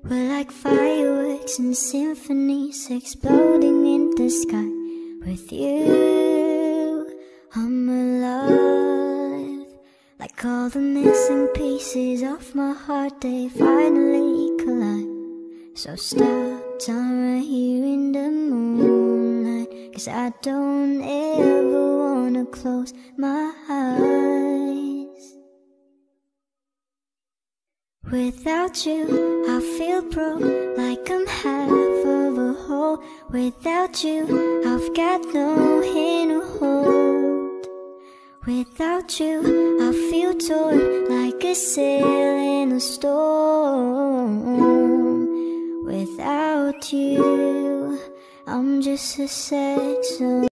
We're like fireworks and symphonies exploding in the sky. With you, I'm alive. Like all the missing pieces of my heart, they finally collide. So stop time right here in the moonlight, 'cause I don't ever wanna close my eyes. Without you, I feel broke, like I'm half of a whole. Without you, I've got no hand to hold. Without you, I feel torn, like a sail in a storm. Without you, I'm just a sad song.